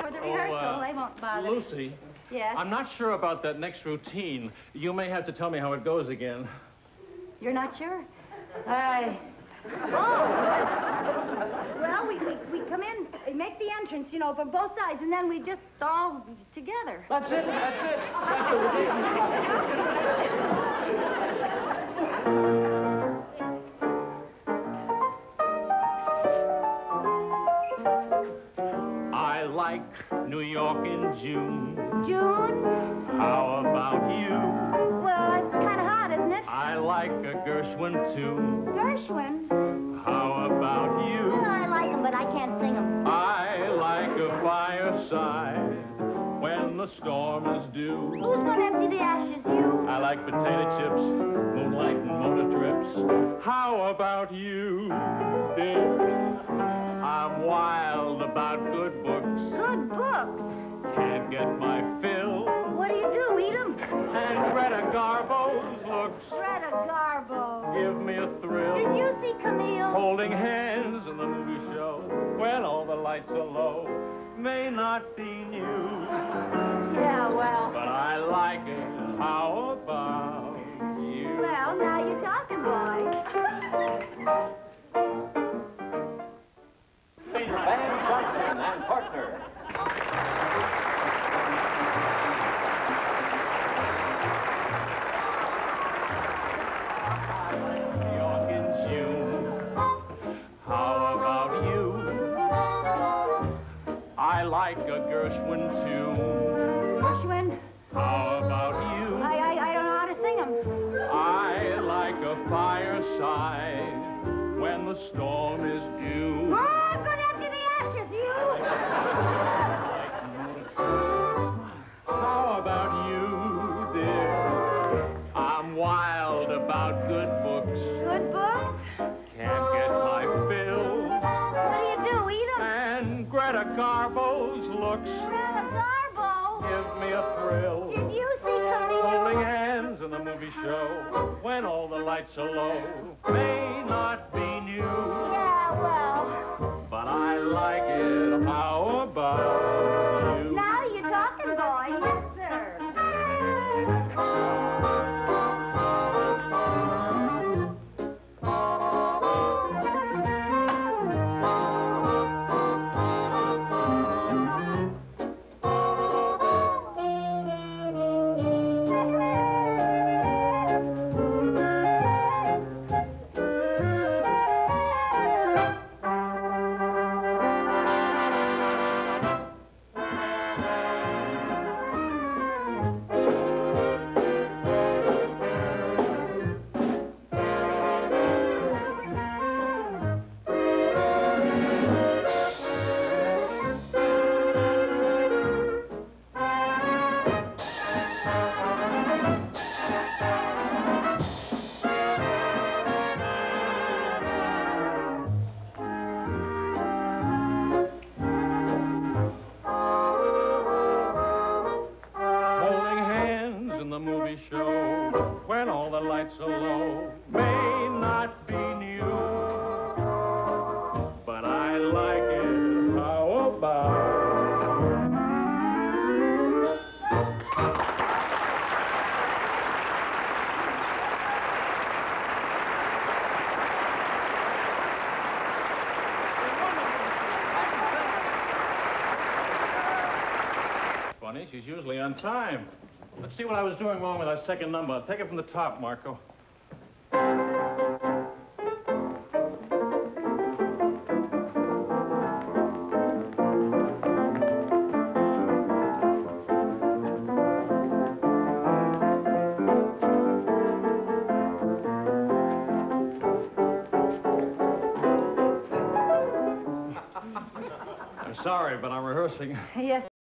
For the rehearsal, they won't bother. Lucy. Yes? I'm not sure about that next routine. You may have to tell me how it goes again. You're not sure? Oh. Well, we come in, make the entrance, you know, from both sides, and then we just all together. That's it. That's the routine. I like New York in June. June? How about you? Well, it's kind of hot, isn't it? I like a Gershwin, too. Gershwin? How about you? Well, I like them, but I can't sing them. I like a fireside when the storm is due. Who's going to empty the ashes, you? I like potato chips, moonlight and motor trips. How about you, dear? I'm wild about good books. Good books? Can't get my fill. What do? Eat them? And Greta Garbo's looks. Greta Garbo. Give me a thrill. Did you see Camille? Holding hands in the movie show when all the lights are low may not be new. Yeah, well. But I like it. How about you? Well, now you're talking, boy. Van Johnson and partner. New York in June. How about you? I like a Gershwin tune. Gershwin? How about you? I don't know how to sing them. I like a fireside when the storm is due. Oh, I'm going to empty the ashes, you! How about you, dear? I'm wild about good books. Good books? Can't get my fill. What do? Eat them? And Greta Garbo's looks Greta Garbo? give me a thrill. Did you see Camille? Holding hands in the movie show when all the lights are low may not be new. Yeah, well. But I like it. How about you? Now you're talking, boy. Yes, sir. Show when all the lights are low may not be new, but I like it. How about? Funny, she's usually on time. Let's see what I was doing wrong with that second number. Take it from the top, Marco. I'm sorry, but I'm rehearsing. Yes.